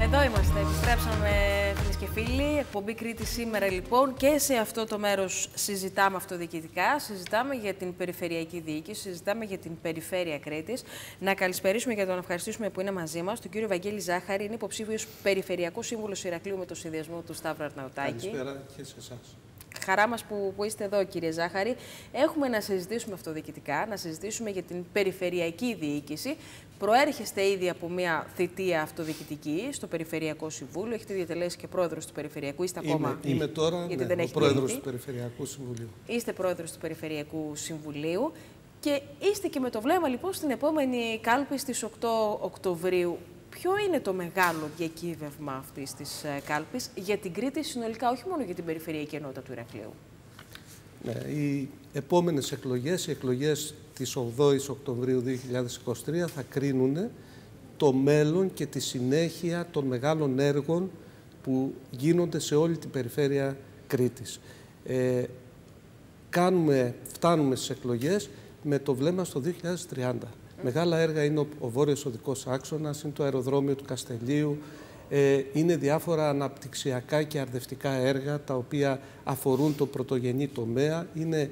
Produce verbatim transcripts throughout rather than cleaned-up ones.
Εδώ είμαστε, επιστρέψαμε φίλες και φίλοι, εκπομπή Κρήτη σήμερα λοιπόν και σε αυτό το μέρος συζητάμε αυτοδιοικητικά, συζητάμε για την περιφερειακή διοίκηση, συζητάμε για την περιφέρεια Κρήτης. Να καλησπερίσουμε και να τον ευχαριστήσουμε που είναι μαζί μας, τον κύριο Βαγγέλη Ζάχαρη, είναι υποψήφιος Περιφερειακός Σύμβουλος Ηρακλείου με το συνδυασμό του Σταύρου Αρναουτάκη. Καλησπέρα και σε εσάς. Χαρά μας που, που είστε εδώ, κύριε Ζάχαρη. Έχουμε να συζητήσουμε αυτοδιοικητικά, να συζητήσουμε για την περιφερειακή διοίκηση. Προέρχεστε ήδη από μια θητεία αυτοδιοικητική στο Περιφερειακό Συμβούλιο. Έχετε διατελέσει και πρόεδρος του Περιφερειακού. Είστε είμαι, ακόμα. Είμαι τώρα γιατί ναι, δεν ο πρόεδρος του Περιφερειακού Συμβουλίου. Είστε πρόεδρος του Περιφερειακού Συμβουλίου και είστε και με το βλέμμα λοιπόν στην επόμενη κάλπη στις οκτώ Οκτωβρίου. Ποιο είναι το μεγάλο διακύβευμα αυτής της κάλπης για την Κρήτη συνολικά, όχι μόνο για την Περιφερειακή Ενότητα του Ηρακλείου? Ναι, οι επόμενες εκλογές, οι εκλογές της ογδόης Οκτωβρίου δύο χιλιάδες είκοσι τρία θα κρίνουν το μέλλον και τη συνέχεια των μεγάλων έργων που γίνονται σε όλη την περιφέρεια Κρήτης. Ε, κάνουμε, φτάνουμε στις εκλογές με το βλέμμα στο δύο χιλιάδες τριάντα. Μεγάλα έργα είναι ο, ο Βόρειος Οδικός Άξονας, είναι το αεροδρόμιο του Καστελείου, ε, είναι διάφορα αναπτυξιακά και αρδευτικά έργα τα οποία αφορούν το πρωτογενή τομέα, είναι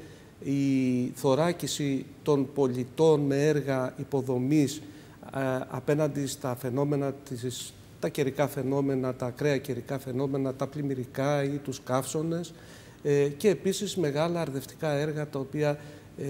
η θωράκιση των πολιτών με έργα υποδομής ε, απέναντι στα φαινόμενα, της, τα καιρικά φαινόμενα, τα ακραία καιρικά φαινόμενα, τα πλημμυρικά ή τους καύσονες ε, και επίσης μεγάλα αρδευτικά έργα τα οποία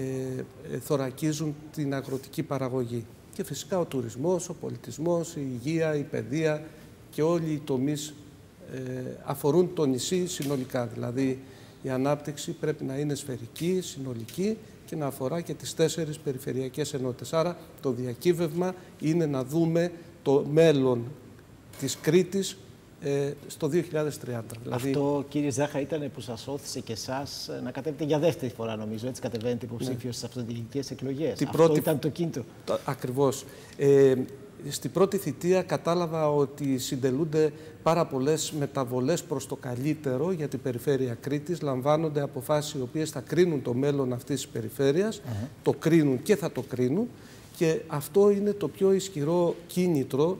Ε, θωρακίζουν την αγροτική παραγωγή. Και φυσικά ο τουρισμός, ο πολιτισμός, η υγεία, η παιδεία και όλοι οι τομείς ε, αφορούν το νησί συνολικά. Δηλαδή η ανάπτυξη πρέπει να είναι σφαιρική, συνολική και να αφορά και τις τέσσερις περιφερειακές ενότητες. Άρα το διακύβευμα είναι να δούμε το μέλλον της Κρήτης Ε, στο δύο χιλιάδες τριάντα. Δηλαδή... Αυτό, κύριε Ζάχα, ήταν που σας όθησε και εσάς να κατέβετε για δεύτερη φορά, νομίζω. Έτσι κατεβαίνετε υποψήφιος ναι. στις αυτοδιοικητικές εκλογές. Την Αυτό πρώτη... ήταν το κίνητρο. Το... Ακριβώς. Ε, στην πρώτη θητεία κατάλαβα ότι συντελούνται πάρα πολλές μεταβολές προς το καλύτερο για την περιφέρεια Κρήτης. Λαμβάνονται αποφάσεις οι οποίες θα κρίνουν το μέλλον αυτής της περιφέρειας. Uh-huh. Το κρίνουν και θα το κρίνουν. Και αυτό είναι το πιο ισχυρό κίνητρο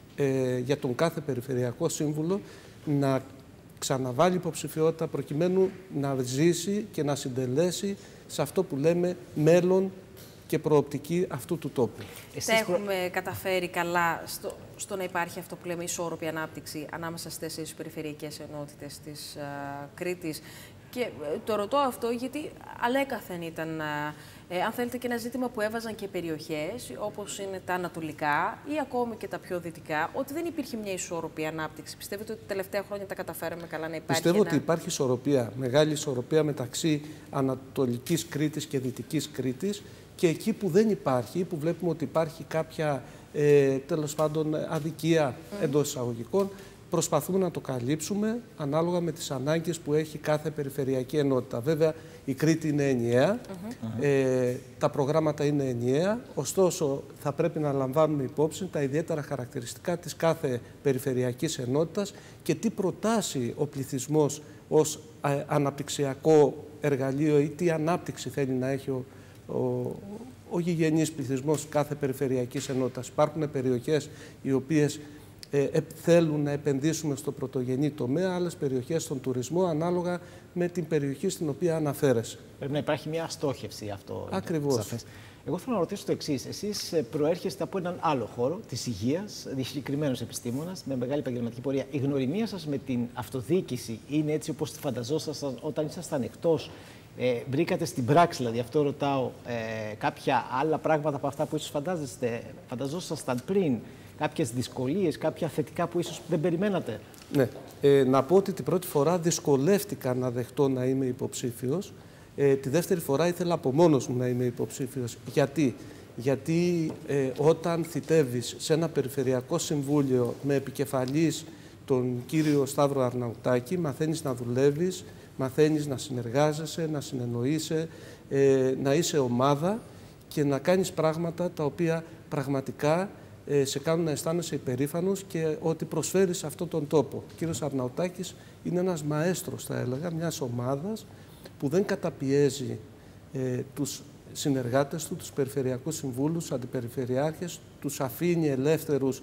Ε, για τον κάθε Περιφερειακό Σύμβουλο να ξαναβάλει υποψηφιότητα προκειμένου να ζήσει και να συντελέσει σε αυτό που λέμε μέλλον και προοπτική αυτού του τόπου. Εσείς έχουμε καταφέρει καλά στο, στο να υπάρχει αυτό που λέμε ισόρροπη ανάπτυξη ανάμεσα στις τέσσερις περιφερειακές ενότητες της uh, Κρήτης. Και το ρωτώ αυτό γιατί αλέκαθεν ήταν, ε, αν θέλετε, και ένα ζήτημα που έβαζαν και περιοχές, όπως είναι τα ανατολικά ή ακόμη και τα πιο δυτικά, ότι δεν υπήρχε μια ισορροπή ανάπτυξη. Πιστεύετε ότι τα τελευταία χρόνια τα καταφέραμε καλά να υπάρχει? Πιστεύω ένα... ότι υπάρχει ισορροπία, μεγάλη ισορροπία μεταξύ Ανατολικής Κρήτης και Δυτικής Κρήτης και εκεί που δεν υπάρχει, που βλέπουμε ότι υπάρχει κάποια ε, τέλος πάντων αδικία mm. εντός εισαγωγικών, προσπαθούμε να το καλύψουμε ανάλογα με τις ανάγκες που έχει κάθε περιφερειακή ενότητα. Βέβαια, η Κρήτη είναι ενιαία, mm-hmm. ε, τα προγράμματα είναι ενιαία, ωστόσο θα πρέπει να λαμβάνουμε υπόψη τα ιδιαίτερα χαρακτηριστικά της κάθε περιφερειακής ενότητας και τι προτάσει ο πληθυσμός ως ε, αναπτυξιακό εργαλείο ή τι ανάπτυξη θέλει να έχει ο, ο, ο γηγενής πληθυσμός κάθε περιφερειακής ενότητας. Υπάρχουν περιοχές οι οποίες Ε, θέλουν να επενδύσουμε στο πρωτογενή τομέα, άλλες περιοχές στον τουρισμό, ανάλογα με την περιοχή στην οποία αναφέρεσαι. Πρέπει να υπάρχει μια στόχευση αυτό. Ακριβώς. Εγώ θέλω να ρωτήσω το εξής. Εσείς προέρχεστε από έναν άλλο χώρο, της υγείας, συγκεκριμένος επιστήμονας, με μεγάλη επαγγελματική πορεία. Η γνωριμία σας με την αυτοδιοίκηση είναι έτσι όπως τη φανταζόσασταν όταν ήσασταν εκτός? Ε, βρήκατε στην πράξη, δηλαδή, αυτό ρωτάω, ε, κάποια άλλα πράγματα από αυτά που ίσως φαντάζεστε, φανταζόσασταν πριν? Κάποιες δυσκολίες, κάποια θετικά που ίσως δεν περιμένατε? Ναι. Ε, να πω ότι την πρώτη φορά δυσκολεύτηκα να δεχτώ να είμαι υποψήφιος. Ε, τη δεύτερη φορά ήθελα από μόνος μου να είμαι υποψήφιος. Γιατί? Γιατί ε, όταν θητεύεις σε ένα περιφερειακό συμβούλιο με επικεφαλής τον κύριο Σταύρο Αρναουτάκη, μαθαίνεις να δουλεύεις, μαθαίνεις να συνεργάζεσαι, να συνεννοείσαι, ε, να είσαι ομάδα και να κάνεις πράγματα τα οποία πραγματικά σε κάνουν να αισθάνεσαι υπερήφανος και ότι προσφέρεις σε αυτόν τον τόπο. Ο κύριος Αρναουτάκης είναι ένας μαέστρος, θα έλεγα, μιας ομάδας που δεν καταπιέζει ε, τους συνεργάτες του, τους περιφερειακούς συμβούλους, αντιπεριφερειάρχες, τους αφήνει ελεύθερους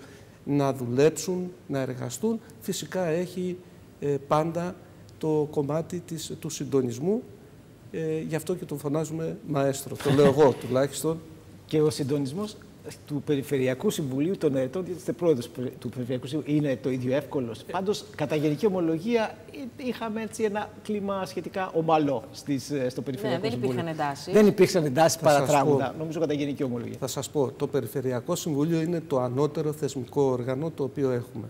να δουλέψουν, να εργαστούν. Φυσικά έχει ε, πάντα το κομμάτι της, του συντονισμού, ε, γι' αυτό και τον φωνάζουμε μαέστρο, το λέω εγώ τουλάχιστον. Και ο συντονισμός του Περιφερειακού Συμβουλίου των Ερετών, γιατί είστε πρόεδρος του Περιφερειακού Συμβουλίου, είναι το ίδιο εύκολος? Πάντως, κατά γενική ομολογία, είχαμε έτσι ένα κλίμα σχετικά ομαλό στις, στο Περιφερειακό ναι, δεν Συμβούλιο. Υπήρχαν εντάσεις. Δεν υπήρξαν εντάσεις παρατράγουδα, νομίζω, κατά γενική ομολογία. Θα σας πω, το Περιφερειακό Συμβούλιο είναι το ανώτερο θεσμικό όργανο το οποίο έχουμε.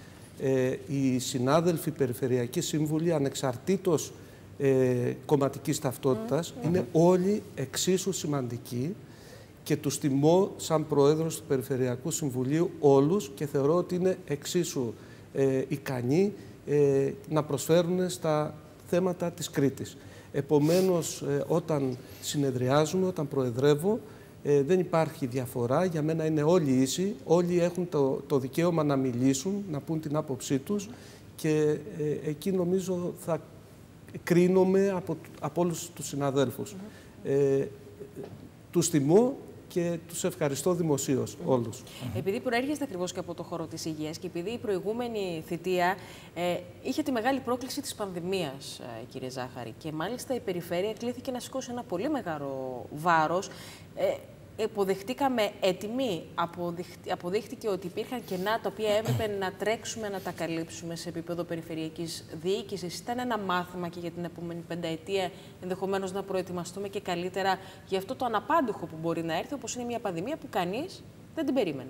Ε, οι συνάδελφοι Περιφερειακοί Σύμβουλοι, ανεξαρτήτως ε, κομματικής ταυτότητας, mm. είναι όλοι εξίσου σημαντικοί. Και τους τιμώ σαν Πρόεδρος του Περιφερειακού Συμβουλίου όλους και θεωρώ ότι είναι εξίσου ε, ικανοί ε, να προσφέρουν στα θέματα της Κρήτης. Επομένως, ε, όταν συνεδριάζουμε, όταν προεδρεύω, ε, δεν υπάρχει διαφορά. Για μένα είναι όλοι ίσοι, όλοι έχουν το, το δικαίωμα να μιλήσουν, να πούν την άποψή τους και ε, εκεί νομίζω θα κρίνομαι από, από όλους τους συναδέλφους. Mm-hmm. ε, τους τιμώ και τους ευχαριστώ δημοσίως όλους. Επειδή προέρχεστε ακριβώς και από το χώρο της υγείας και επειδή η προηγούμενη θητεία ε, είχε τη μεγάλη πρόκληση της πανδημίας, ε, κύριε Ζάχαρη, και μάλιστα η περιφέρεια κλήθηκε να σηκώσει ένα πολύ μεγάλο βάρος. Ε, Υποδεχτήκαμε έτοιμοι, αποδείχτηκε ότι υπήρχαν κενά τα οποία έπρεπε να τρέξουμε να τα καλύψουμε σε επίπεδο περιφερειακής διοίκησης. Ήταν ένα μάθημα και για την επόμενη πενταετία ενδεχομένως να προετοιμαστούμε και καλύτερα για αυτό το αναπάντηχο που μπορεί να έρθει, όπως είναι μια πανδημία που κανείς δεν την περίμενε.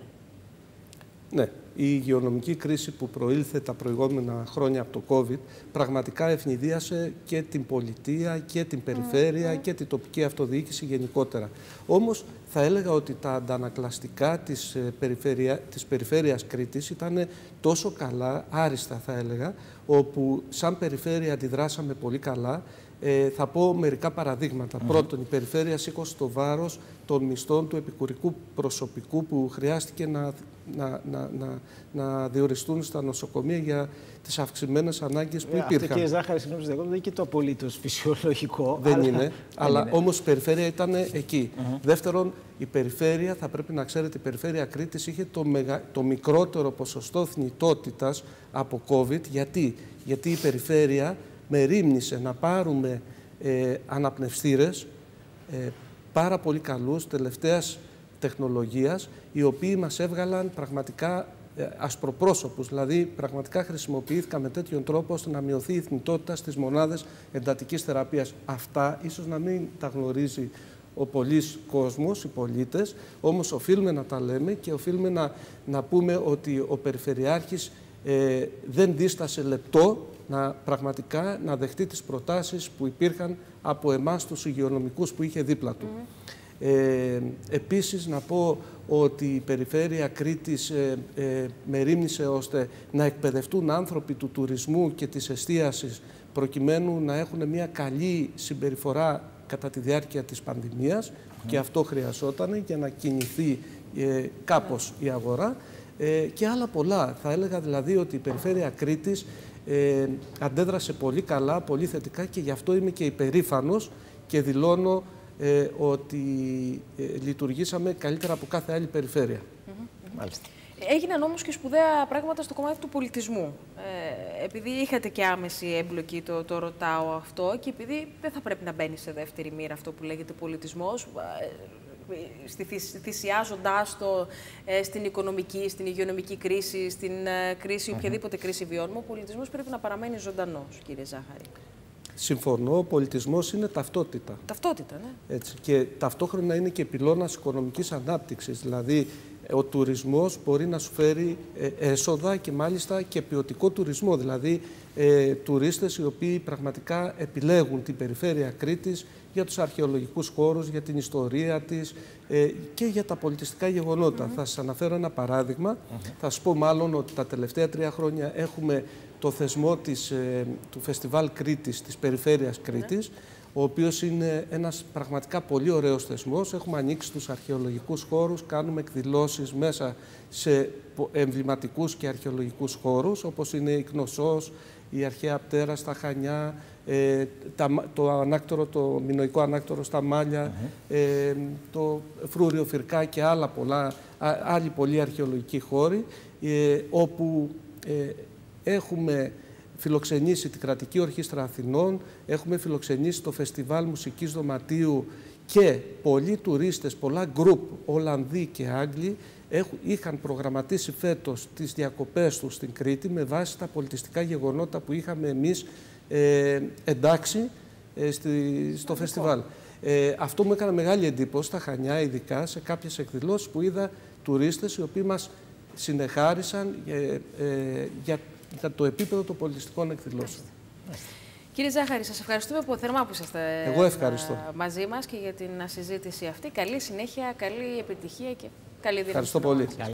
Ναι, η υγειονομική κρίση που προήλθε τα προηγούμενα χρόνια από το COVID πραγματικά ευνηδίασε και την πολιτεία και την περιφέρεια mm-hmm. και την τοπική αυτοδιοίκηση γενικότερα. Όμως θα έλεγα ότι τα αντανακλαστικά της, περιφέρεια, της περιφέρειας Κρήτης ήταν τόσο καλά, άριστα θα έλεγα, όπου σαν περιφέρεια αντιδράσαμε πολύ καλά. Ε, θα πω μερικά παραδείγματα. Mm-hmm. Πρώτον, η περιφέρεια σήκωσε το βάρος των μισθών του επικουρικού προσωπικού που χρειάστηκε να, να, να, να, να διοριστούν στα νοσοκομεία για τις αυξημένες ανάγκες που ε, υπήρχαν. Αυτό, κύριε Ζάχαρη, συγγνώμη, δεν είναι και το απολύτως φυσιολογικό. Δεν αλλά... είναι, αλλά είναι. όμως η περιφέρεια ήταν εκεί. Mm-hmm. Δεύτερον, η περιφέρεια, θα πρέπει να ξέρετε, η περιφέρεια Κρήτης είχε το, μεγα, το μικρότερο ποσοστό θνητότητας από COVID. Γιατί, Γιατί η περιφέρεια μερίμνησε να πάρουμε ε, αναπνευστήρες ε, πάρα πολύ καλούς, τελευταίας τεχνολογίας, οι οποίοι μας έβγαλαν πραγματικά ε, ασπροπρόσωπους, δηλαδή πραγματικά χρησιμοποιήθηκαν με τέτοιον τρόπο ώστε να μειωθεί η θνητότητα στις μονάδες εντατικής θεραπείας. Αυτά ίσως να μην τα γνωρίζει ο πολύς κόσμος, οι πολίτες, όμως οφείλουμε να τα λέμε και οφείλουμε να, να πούμε ότι ο Περιφερειάρχης ε, δεν δίστασε λεπτό να πραγματικά να δεχτεί τις προτάσεις που υπήρχαν από εμάς τους υγειονομικούς που είχε δίπλα του. Mm-hmm. ε, επίσης να πω ότι η Περιφέρεια Κρήτης ε, ε, μερίμνησε ώστε να εκπαιδευτούν άνθρωποι του τουρισμού και της εστίασης προκειμένου να έχουν μια καλή συμπεριφορά κατά τη διάρκεια της πανδημίας mm-hmm. και αυτό χρειαζόταν για να κινηθεί ε, κάπως mm-hmm. η αγορά ε, και άλλα πολλά. Θα έλεγα δηλαδή ότι η Περιφέρεια Κρήτης Ε, αντέδρασε πολύ καλά, πολύ θετικά και γι' αυτό είμαι και υπερήφανος και δηλώνω ε, ότι ε, λειτουργήσαμε καλύτερα από κάθε άλλη περιφέρεια. Mm-hmm. Μάλιστα. Έγιναν όμως και σπουδαία πράγματα στο κομμάτι του πολιτισμού. Ε, επειδή είχατε και άμεση έμπλοκη, το, το ρωτάω αυτό, και επειδή δεν θα πρέπει να μπαίνει σε δεύτερη μοίρα αυτό που λέγεται πολιτισμός, θυσιάζοντάς το ε, στην οικονομική, στην υγειονομική κρίση, στην ε, κρίση, οποιαδήποτε κρίση βιώνουμε, ο πολιτισμός πρέπει να παραμένει ζωντανός, κύριε Ζάχαρη. Συμφωνώ, ο πολιτισμός είναι ταυτότητα. Ταυτότητα, ναι. Έτσι. Και ταυτόχρονα είναι και πυλώνας οικονομικής ανάπτυξης. Δηλαδή, ο τουρισμός μπορεί να σου φέρει ε, έσοδα και μάλιστα και ποιοτικό τουρισμό. Δηλαδή, ε, τουρίστες οι οποίοι πραγματικά επιλέγουν την περιφέρεια Κρήτης για τους αρχαιολογικούς χώρους, για την ιστορία της ε, και για τα πολιτιστικά γεγονότα. Mm-hmm. Θα σας αναφέρω ένα παράδειγμα. Mm-hmm. Θα σας πω μάλλον ότι τα τελευταία τρία χρόνια έχουμε το θεσμό της, ε, του Φεστιβάλ Κρήτης, της Περιφέρειας Κρήτης, mm-hmm. ο οποίος είναι ένας πραγματικά πολύ ωραίος θεσμός. Έχουμε ανοίξει τους αρχαιολογικούς χώρους, κάνουμε εκδηλώσεις μέσα σε εμβληματικούς και αρχαιολογικούς χώρους, όπως είναι η Κνωσσός, η Αρχαία Πτέρα στα Χανιά, ε, τα, το, ανάκτορο, το μινωικό ανάκτορο στα Μάλια, mm-hmm. ε, το Φρούριο Φυρκά και άλλα πολλά, α, άλλοι πολλοί αρχαιολογικοί χώροι, ε, όπου ε, έχουμε φιλοξενήσει την Κρατική Ορχήστρα Αθηνών, έχουμε φιλοξενήσει το Φεστιβάλ Μουσικής Δωματίου και πολλοί τουρίστες, πολλά γκρουπ, Ολλανδοί και Άγγλοι, έχουν, είχαν προγραμματίσει φέτος τις διακοπές τους στην Κρήτη με βάση τα πολιτιστικά γεγονότα που είχαμε εμείς ε, εντάξει ε, στη, στο φεστιβάλ. Ε, αυτό μου έκανε μεγάλη εντύπωση στα Χανιά, ειδικά σε κάποιες εκδηλώσεις που είδα τουρίστες οι οποίοι μας συνεχάρισαν ε, ε, για, για το επίπεδο των πολιτιστικών εκδηλώσεων. Κύριε Ζάχαρη, σας ευχαριστούμε που θερμά που είσαστε Εγώ ευχαριστώ. μαζί μας και για την συζήτηση αυτή. Καλή συνέχεια, καλή επιτυχία και καλή δύναμη. Ευχαριστώ πολύ.